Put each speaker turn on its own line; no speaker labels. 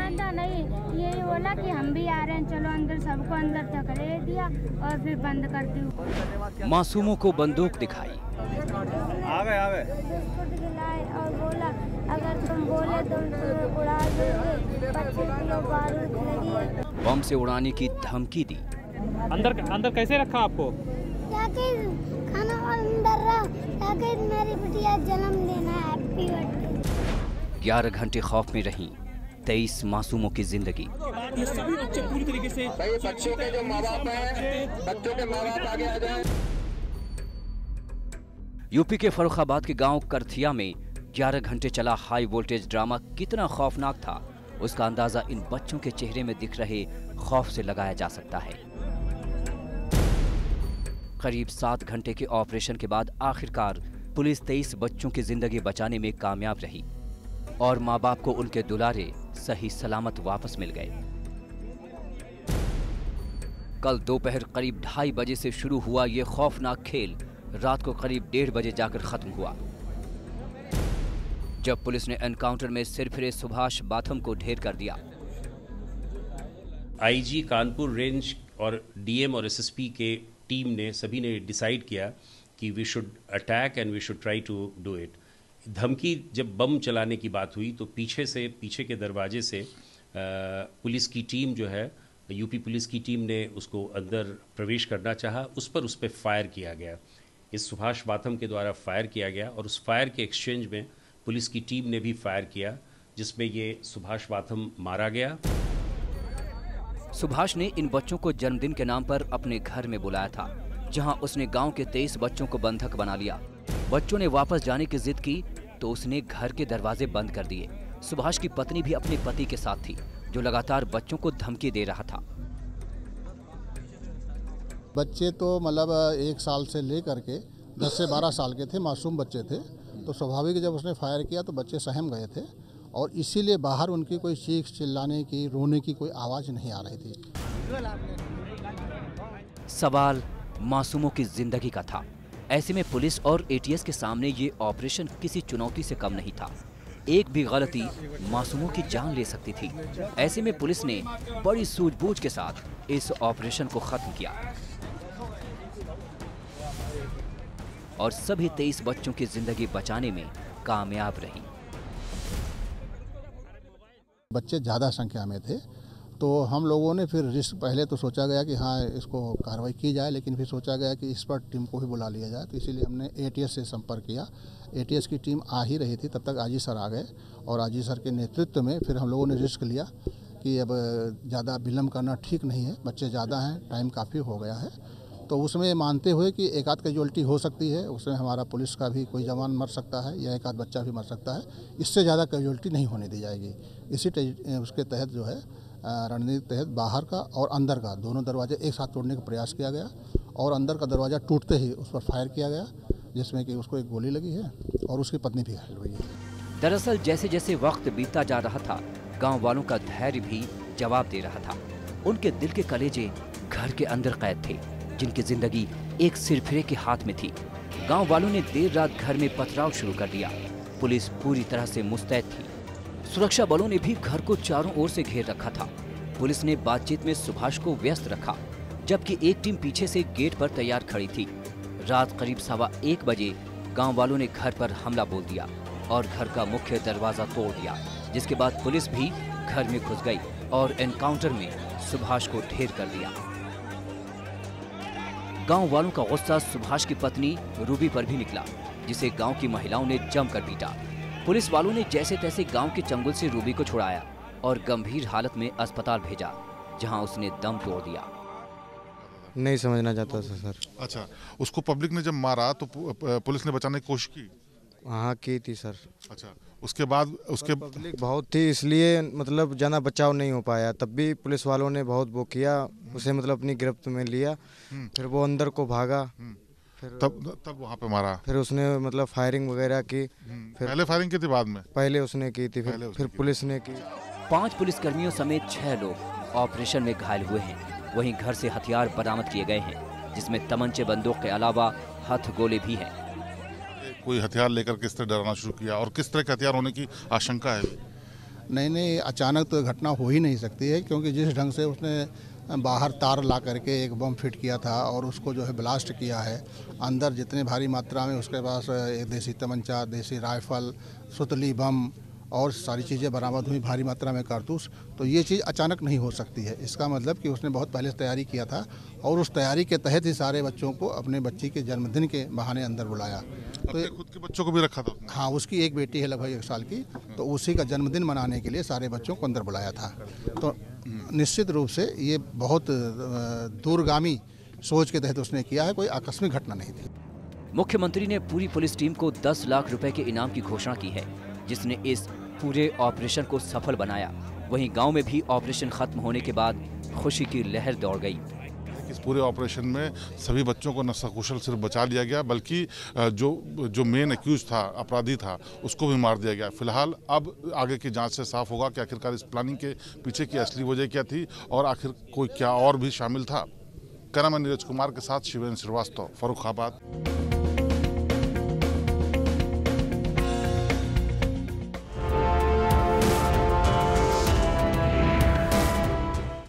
था नहीं, यही बोला कि हम भी आ रहे हैं, चलो अंदर, सबको अंदर धकेले दिया और फिर बंद कर दी।
मासूमों को बंदूक दिखाई,
बिस्कुट खिलाए और बोला अगर तुम बोले तो उड़ा देंगे, 25 किलो बारूद लगी है।
बम से उड़ाने की धमकी दी।
अंदर कैसे रखा आपको?
ताकि खाना अंदर रहा, ताकि मेरी बिटिया जन्म देना है, हैप्पी बर्थडे।
11 घंटे खौफ में रहीं 23 मासूमों की जिंदगी।
ये सभी बच्चे पूरी तरीके से
बच्चों के जो माँ बाप हैं, बच्चों के माँ बाप आगे आ जाएं।
यूपी के फर्रुखाबाद के गांव करथिया में 11 घंटे चला हाई वोल्टेज ड्रामा कितना खौफनाक था, उसका अंदाजा इन बच्चों के चेहरे में दिख रहे खौफ से लगाया जा सकता है। करीब 7 घंटे के ऑपरेशन के बाद आखिरकार पुलिस 23 बच्चों की जिंदगी बचाने में कामयाब रही और माँ बाप को उनके दुलारे सही सलामत वापस मिल गए। कल दोपहर करीब 2:30 बजे से शुरू हुआ ये खौफनाक खेल रात को करीब 1:30 बजे जाकर खत्म हुआ, जब पुलिस ने एनकाउंटर में सिरफिरे सुभाष बाथम को ढेर कर दिया।
आईजी कानपुर रेंज और डीएम और एसएसपी के टीम ने सभी ने डिसाइड किया कि we should attack and we should try to do it. धमकी जब बम चलाने की बात हुई तो पीछे के दरवाजे से पुलिस की टीम जो है, यूपी पुलिस की टीम ने उसको अंदर प्रवेश करना चाहा, उस पर फायर किया गया। इस सुभाष बाथम के द्वारा फायर किया गया और उस फायर के एक्सचेंज में पुलिस की टीम ने भी फायर किया, जिसमें ये सुभाष बाथम मारा गया।
सुभाष ने इन बच्चों को जन्मदिन के नाम पर अपने घर में बुलाया था, जहां उसने गांव के 23 बच्चों को बंधक बना लिया। बच्चों ने वापस जाने की जिद की तो उसने घर के दरवाजे बंद कर दिए। सुभाष की पत्नी भी अपने पति के साथ थी, जो लगातार बच्चों को धमकी दे रहा था।
बच्चे तो मतलब 1 साल से लेकर के 10 से 12 साल के थे, मासूम बच्चे थे। तो स्वाभाविक जब उसने फायर किया तो बच्चे सहम गए थे और इसीलिए बाहर उनकी कोई चीख चिल्लाने की, रोने की कोई आवाज़ नहीं आ रही थी।
सवाल मासूमों की जिंदगी का था। ऐसे में पुलिस और एटीएस के सामने ये ऑपरेशन किसी चुनौती से कम नहीं था। एक भी गलती मासूमों की जान ले सकती थी। ऐसे में पुलिस ने बड़ी सूझबूझ के साथ इस ऑपरेशन को खत्म किया और सभी 23 बच्चों की जिंदगी बचाने में कामयाब रही।
बच्चे ज़्यादा संख्या में थे तो हम लोगों ने फिर रिस्क, पहले तो सोचा गया कि हाँ इसको कार्रवाई की जाए, लेकिन फिर सोचा गया कि इस पर टीम को भी बुला लिया जाए। तो इसीलिए हमने एटीएस से संपर्क किया। एटीएस की टीम आ ही रही थी, तब तक आजी सर आ गए और आजी सर के नेतृत्व में फिर हम लोगों ने रिस्क लिया कि अब ज़्यादा विलम्ब करना ठीक नहीं है, बच्चे ज़्यादा हैं, टाइम काफ़ी हो गया है। तो उसमें मानते हुए कि एक आध कैजुअल्टी हो सकती है, उसमें हमारा पुलिस का भी कोई जवान मर सकता है या एक आध बच्चा भी मर सकता है, इससे ज़्यादा कैजुअल्टी नहीं होने दी जाएगी। इसी उसके तहत जो है रणनीति तहत बाहर का और अंदर का दोनों दरवाजे एक साथ तोड़ने का प्रयास किया गया और अंदर का दरवाज़ा टूटते ही उस पर फायर किया गया, जिसमें कि उसको एक गोली लगी है और उसकी पत्नी भी घायल हुई है।
दरअसल जैसे जैसे वक्त बीतता जा रहा था, गांव वालों का धैर्य भी जवाब दे रहा था। उनके दिल के कलेजे घर के अंदर कैद थे, जिनकी जिंदगी एक सिरफिरे के हाथ में थी। गांव वालों ने देर रात घर में पथराव शुरू कर दिया। पुलिस पूरी तरह से मुस्तैद थी। सुरक्षा बलों ने भी घर को चारों ओर से घेर रखा था। पुलिस ने बातचीत में सुभाष को व्यस्त रखा, जबकि एक टीम पीछे से गेट पर तैयार खड़ी थी। रात करीब 1:15 बजे गांव वालों ने घर पर हमला बोल दिया और घर का मुख्य दरवाजा तोड़ दिया, जिसके बाद पुलिस भी घर में घुस गई और एनकाउंटर में सुभाष को ढेर कर दिया। गांव वालों का गुस्सा सुभाष की पत्नी रूबी पर भी निकला, जिसे गांव की महिलाओं ने जमकर पीटा। पुलिस वालों ने जैसे तैसे गांव के चंगुल से रूबी को छुड़ाया और गंभीर हालत में अस्पताल भेजा, जहां उसने दम तोड़ दिया।
नहीं समझना चाहता था सर।
अच्छा, उसको पब्लिक ने जब मारा तो पुलिस ने बचाने की कोशिश की?
हाँ की थी सर।
अच्छा, उसके बाद उसके
पब्लिक बहुत थी, इसलिए मतलब ज़्यादा बचाव नहीं हो पाया। तब भी पुलिस वालों ने बहुत वो किया, उसे मतलब अपनी गिरफ्त में लिया। फिर वो अंदर को भागा, फिर
तब वहाँ पे मारा।
फिर उसने मतलब फायरिंग वगैरह की। फिर
पहले फायरिंग की थी, बाद में?
पहले उसने की थी, फिर पुलिस ने की।
5 पुलिसकर्मियों समेत 6 लोग ऑपरेशन में घायल हुए हैं। वहीं घर से हथियार बरामद किए गए हैं, जिसमें तमंचे, बंदूक के अलावा हथगोले भी हैं।
कोई हथियार लेकर किस तरह डराना शुरू किया और किस तरह के हथियार होने की आशंका है?
नहीं, अचानक तो घटना हो ही नहीं सकती है, क्योंकि जिस ढंग से उसने बाहर तार ला करके एक बम फिट किया था और उसको जो है ब्लास्ट किया है, अंदर जितने भारी मात्रा में उसके पास एक देसी तमंचा, देसी राइफल, सुतली बम और सारी चीज़ें बरामद हुई, भारी मात्रा में कारतूस, तो ये चीज़ अचानक नहीं हो सकती है। इसका मतलब कि उसने बहुत पहले से तैयारी किया था और उस तैयारी के तहत ही सारे बच्चों को अपने बच्ची के जन्मदिन के बहाने अंदर बुलाया।
अपने खुद के बच्चों को भी रखा था उसने?
हाँ, उसकी एक बेटी है लगभग 1 साल की, तो उसी का जन्मदिन मनाने के लिए सारे बच्चों को अंदर बुलाया था। तो निश्चित रूप से ये बहुत दूरगामी सोच के तहत उसने किया है, कोई आकस्मिक घटना नहीं थी।
मुख्यमंत्री ने पूरी पुलिस टीम को 10 लाख रुपए के इनाम की घोषणा की है, जिसने इस पूरे ऑपरेशन को सफल बनाया। वहीं गांव में भी ऑपरेशन खत्म होने के बाद खुशी की लहर दौड़ गई।
इस पूरे ऑपरेशन में सभी बच्चों को न सकुशल सिर्फ बचा लिया गया, बल्कि जो मेन एक्यूज था, अपराधी था, उसको भी मार दिया गया। फिलहाल अब आगे की जांच से साफ होगा कि आखिरकार इस प्लानिंग के पीछे की असली वजह क्या थी और आखिर कोई क्या और भी शामिल था। कैमरामैन नीरज कुमार के साथ शिवेंद्र श्रीवास्तव, फर्रुखाबाद।